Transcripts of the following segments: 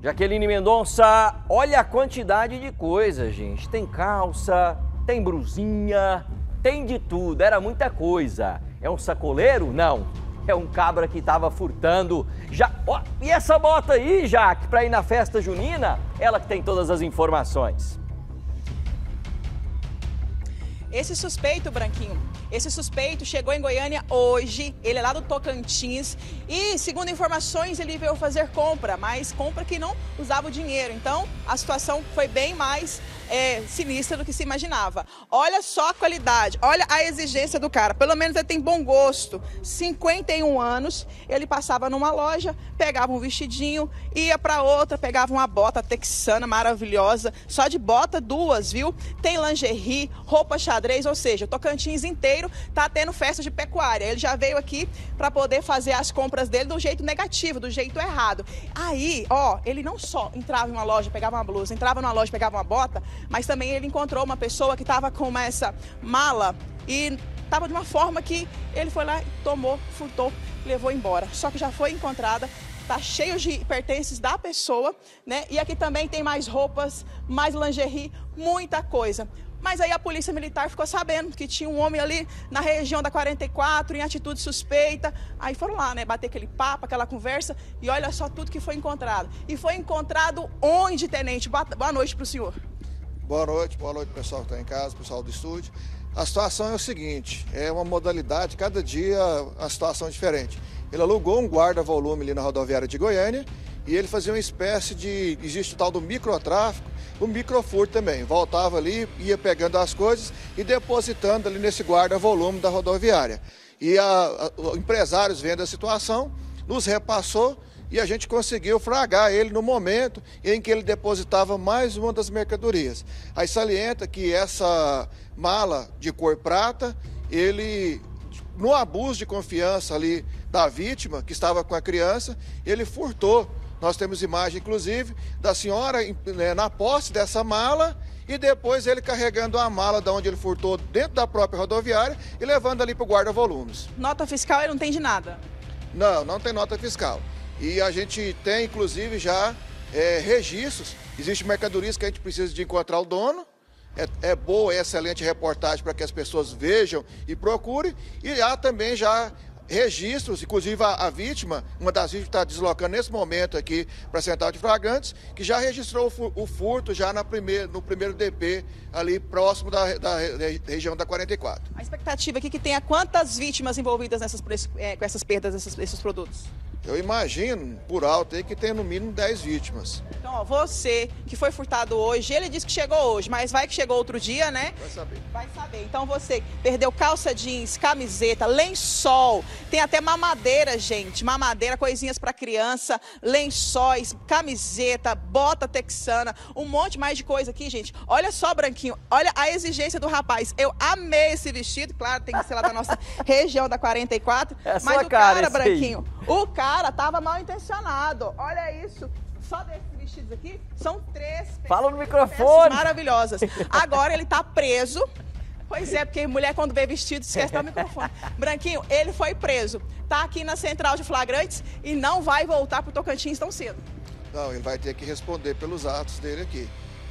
Jaqueline Mendonça, olha a quantidade de coisa, gente. Tem calça, tem brusinha, tem de tudo, era muita coisa. É um sacoleiro? Não. É um cabra que estava furtando. E essa bota aí, Jaque, para ir na festa junina? Ela que tem todas as informações. Esse suspeito, Branquinho, esse suspeito chegou em Goiânia hoje, ele é lá do Tocantins e, segundo informações, ele veio fazer compra, mas compra que não usava o dinheiro. Então, a situação foi bem mais sinistra do que se imaginava. Olha só a qualidade, olha a exigência do cara. Pelo menos ele tem bom gosto. 51 anos, ele passava numa loja, pegava um vestidinho, ia para outra, pegava uma bota texana maravilhosa, só de bota duas, viu? Tem lingerie, roupa xadrez, ou seja, o Tocantins inteiro tá tendo festa de pecuária. Ele já veio aqui para poder fazer as compras dele do jeito negativo, do jeito errado. Aí, ó, ele não só entrava em uma loja, pegava uma blusa, entrava numa loja, pegava uma bota, mas também ele encontrou uma pessoa que estava com essa mala e estava de uma forma que ele foi lá, tomou, furtou, levou embora. Só que já foi encontrada, tá cheio de pertences da pessoa, né? E aqui também tem mais roupas, mais lingerie, muita coisa. Mas aí a polícia militar ficou sabendo que tinha um homem ali na região da 44, em atitude suspeita. Aí foram lá, né, bater aquele papo, aquela conversa, e olha só tudo que foi encontrado. E foi encontrado onde, tenente? Boa noite para o senhor. Boa noite pessoal que está em casa, pessoal do estúdio. A situação é o seguinte, é uma modalidade, cada dia a situação é diferente. Ele alugou um guarda-volume ali na rodoviária de Goiânia e ele fazia uma espécie de, existe o tal do microtráfico, o microfurto também. Voltava ali, ia pegando as coisas e depositando ali nesse guarda-volume da rodoviária. E empresários vendo a situação, nos repassou e a gente conseguiu flagrar ele no momento em que ele depositava mais uma das mercadorias. Aí salienta que essa mala de cor prata, ele, no abuso de confiança ali da vítima, que estava com a criança, ele furtou. Nós temos imagem, inclusive, da senhora na posse dessa mala e depois ele carregando a mala de onde ele furtou dentro da própria rodoviária e levando ali para o guarda-volumes. Nota fiscal ele não tem de nada? Não, não tem nota fiscal. E a gente tem, inclusive, já registros. Existem mercadorias que a gente precisa de encontrar o dono. É boa, é excelente reportagem para que as pessoas vejam e procurem. E há também já registros, inclusive a vítima, uma das vítimas está deslocando nesse momento aqui para a Central de Flagrantes, que já registrou o furto já no primeiro DP, ali próximo da região da 44. A expectativa aqui que tenha quantas vítimas envolvidas com essas perdas desses produtos? Eu imagino, por alto, aí, que tem no mínimo 10 vítimas. Então, ó, você que foi furtado hoje, ele disse que chegou hoje, mas vai que chegou outro dia, né? Vai saber. Vai saber. Então, você perdeu calça jeans, camiseta, lençol, tem até mamadeira, gente. Mamadeira, coisinhas para criança, lençóis, camiseta, bota texana, um monte mais de coisa aqui, gente. Olha só, Branquinho, olha a exigência do rapaz. Eu amei esse vestido, claro, tem que ser lá da nossa região da 44. Mas o cara, Branquinho, o cara tava mal intencionado. Olha isso. Só desses vestidos aqui, são 3 peças. Fala no microfone. Maravilhosas. Agora ele tá preso. Pois é, porque mulher quando vê vestido esquece do microfone. Branquinho, ele foi preso. Tá aqui na Central de Flagrantes e não vai voltar pro Tocantins tão cedo. Não, ele vai ter que responder pelos atos dele aqui.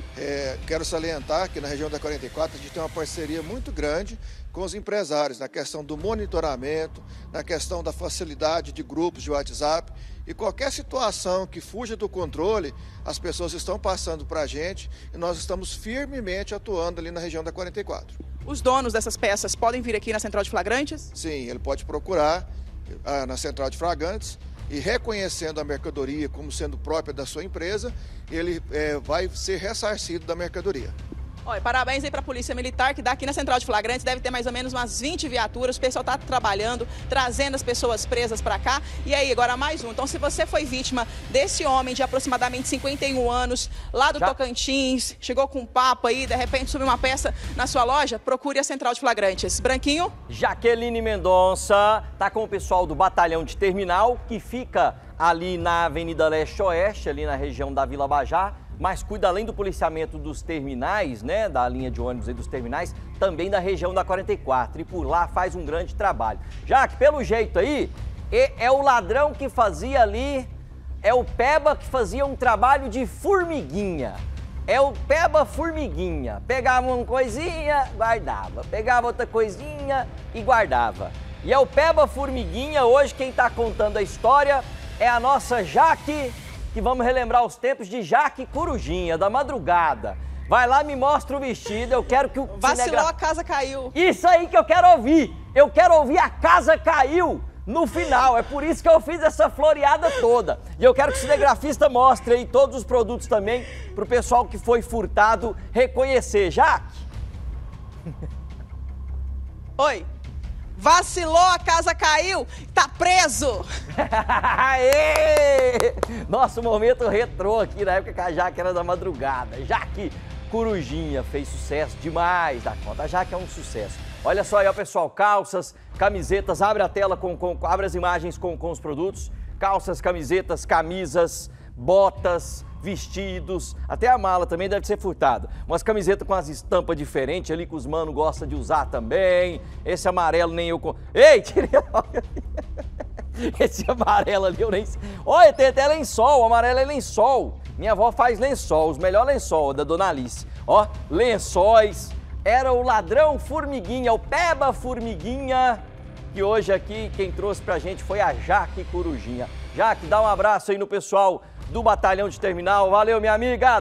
Quero salientar que na região da 44 a gente tem uma parceria muito grande com os empresários na questão do monitoramento, na questão da facilidade de grupos de WhatsApp e qualquer situação que fuja do controle, as pessoas estão passando para a gente e nós estamos firmemente atuando ali na região da 44. Os donos dessas peças podem vir aqui na Central de Flagrantes? Sim, ele pode procurar na Central de Flagrantes e reconhecendo a mercadoria como sendo própria da sua empresa, ele vai ser ressarcido da mercadoria. Olha, parabéns aí para a Polícia Militar, que daqui na Central de Flagrantes deve ter mais ou menos umas 20 viaturas. O pessoal está trabalhando, trazendo as pessoas presas para cá. E aí, agora mais um. Então, se você foi vítima desse homem de aproximadamente 51 anos, lá do Tocantins, chegou com um papo aí, de repente subiu uma peça na sua loja, procure a Central de Flagrantes. Branquinho? Jaqueline Mendonça tá com o pessoal do Batalhão de Terminal, que fica ali na Avenida Leste-Oeste, ali na região da Vila Bajá. Mas cuida, além do policiamento dos terminais, né, da linha de ônibus e dos terminais, também da região da 44. E por lá faz um grande trabalho. Já que, pelo jeito aí, é o ladrão que fazia ali é o Peba que fazia um trabalho de formiguinha. É o Peba formiguinha. Pegava uma coisinha, guardava. Pegava outra coisinha e guardava. E é o Peba formiguinha, hoje quem está contando a história é a nossa Jaque, que vamos relembrar os tempos de Jaque Corujinha, da madrugada. Vai lá, me mostra o vestido, eu quero que o... Vacilou, a casa caiu. Isso aí que eu quero ouvir. Eu quero ouvir a casa caiu no final. É por isso que eu fiz essa floreada toda. E eu quero que o cinegrafista mostre aí todos os produtos também para o pessoal que foi furtado reconhecer. Jaque? Oi. Vacilou, a casa caiu, tá preso! Aê! Nosso momento retrô aqui na época que a Jaque era da madrugada. Jaque Corujinha fez sucesso demais da conta. A Jaque é um sucesso. Olha só aí, ó, pessoal, calças, camisetas, abre a tela, abre as imagens com os produtos. Calças, camisetas, camisas, botas, vestidos, até a mala também deve ser furtada. Umas camisetas com as estampas diferentes ali que os mano gostam de usar também. Esse amarelo nem eu... Ei, tirei... Esse amarelo ali eu nem... Olha, tem até lençol, o amarelo é lençol. Minha avó faz lençol, os melhores lençol da Dona Alice. Ó, lençóis. Era o ladrão formiguinha, o Peba formiguinha, que hoje aqui quem trouxe pra gente foi a Jaque Corujinha. Jaque, dá um abraço aí no pessoal do Batalhão de Terminal. Valeu, minha amiga!